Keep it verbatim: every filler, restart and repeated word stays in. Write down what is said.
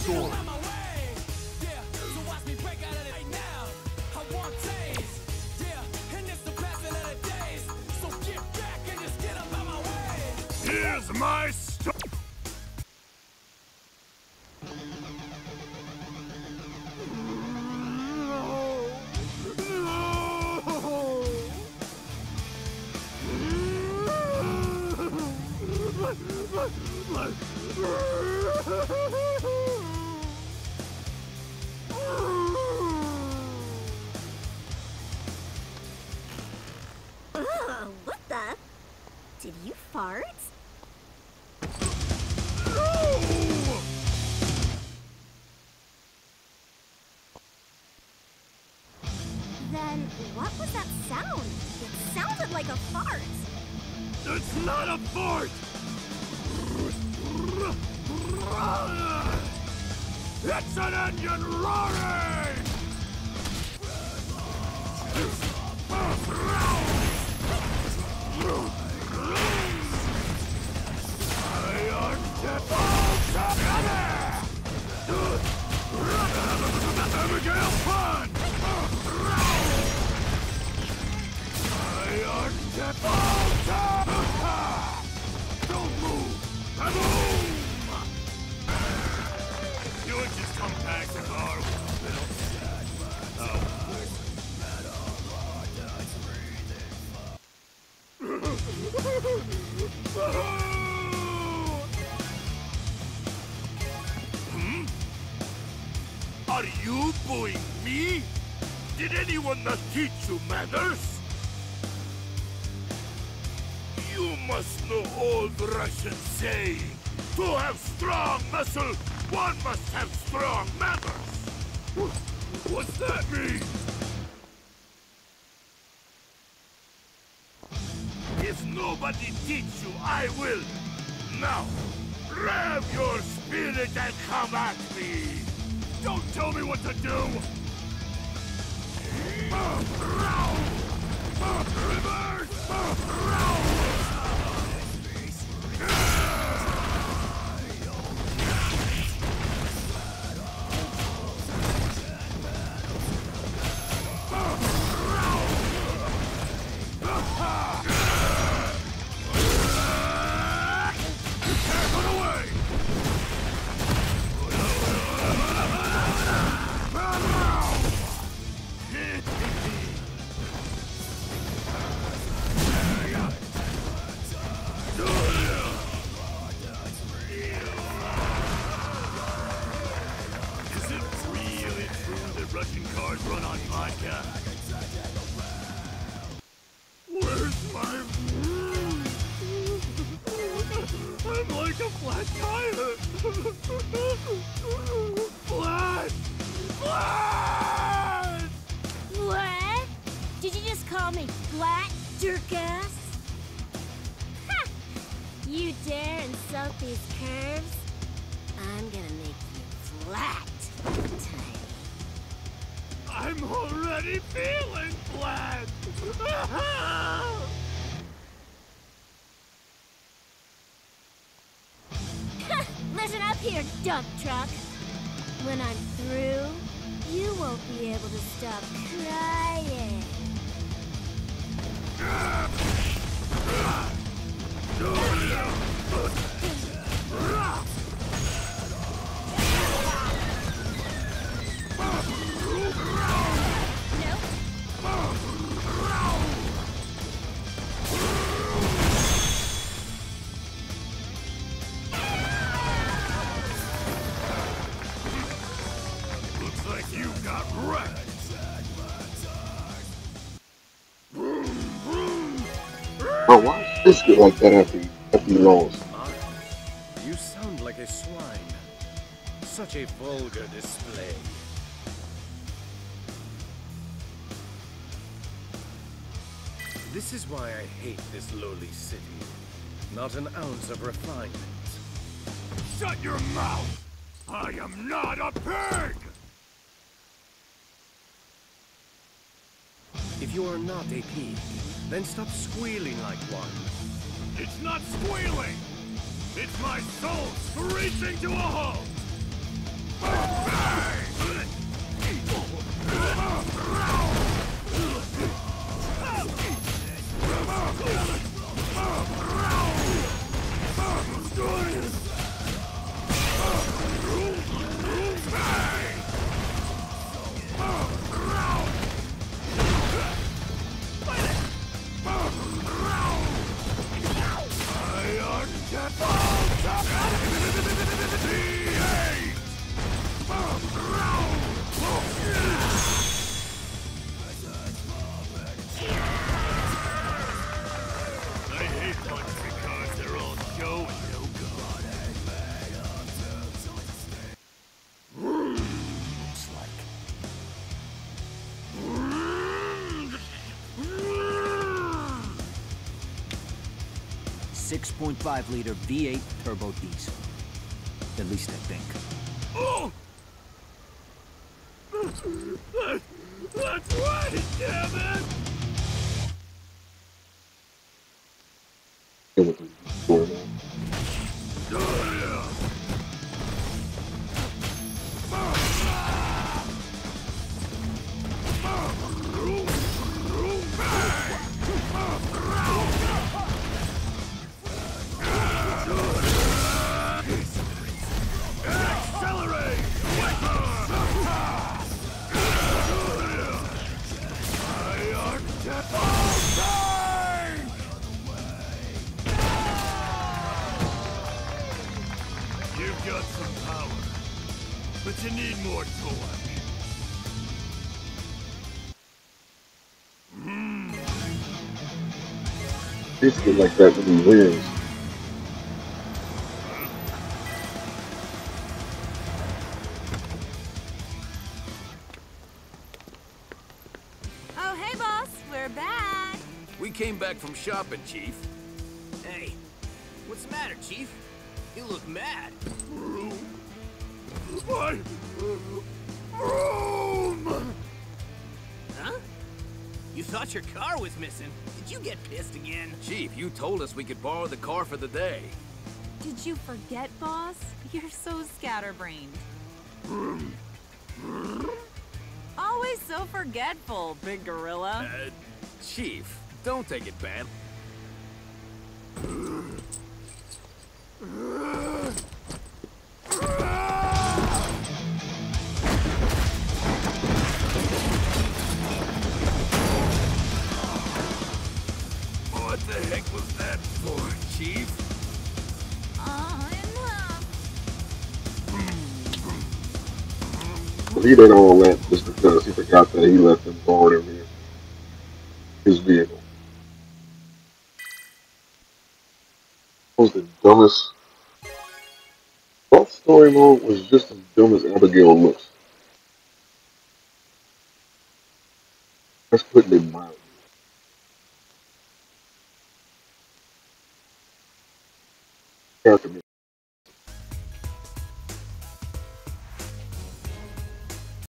sword. Here's my st- Oh, what the? Did you fart? Then what was that sound? It sounded like a fart. It's not a fart! It's an engine roaring! Iron Abigail Fun! Iron Don't move! Boom! You would just come back to our Oh. Hmm? Are you booing me? Did anyone not teach you manners? You must know old Russian saying. To have strong muscle, one must have strong manners. What's that mean? If nobody teach you, I will. Now, rev your spirit and come at me. Don't tell me what to do. Reverse! Russian cars run on vodka. Where's my... I'm like a flat tire. Flat! Flat! What? Did you just call me flat, jerk-ass? Ha! You dare insult these curves? I'm gonna make you flat, tiny. I'm already feeling flat! Listen up here, dump truck. When I'm through, you won't be able to stop crying. Looks like you got wrecked. Bro, why does this get like that after he, after he lost? You sound like a swine. Such a vulgar display. This is why I hate this lowly city. Not an ounce of refinement. Shut your mouth! I am not a pig! If you are not a pig, then stop squealing like one. It's not squealing! It's my soul screeching to a halt! six point five liter V eight turbo diesel. At least I think. Oh! That, that's right, damn it! It was going on. You've got some power, but you need more torque. This get like that when he wins. Oh, hey, boss. We're back. We came back from shopping, Chief. Hey, what's the matter, Chief? You look mad. What? Room! Huh? You thought your car was missing. Did you get pissed again? Chief, you told us we could borrow the car for the day. Did you forget, boss? You're so scatterbrained. Always so forgetful, big gorilla. Uh, Chief, don't take it bad. What the heck was that for, Chief? Oh, But he did all that just because he forgot that he left him borrowed him his vehicle. That was the dumbest. That story mode was just as dumb as Abigail looks. Let's put it mildly. Character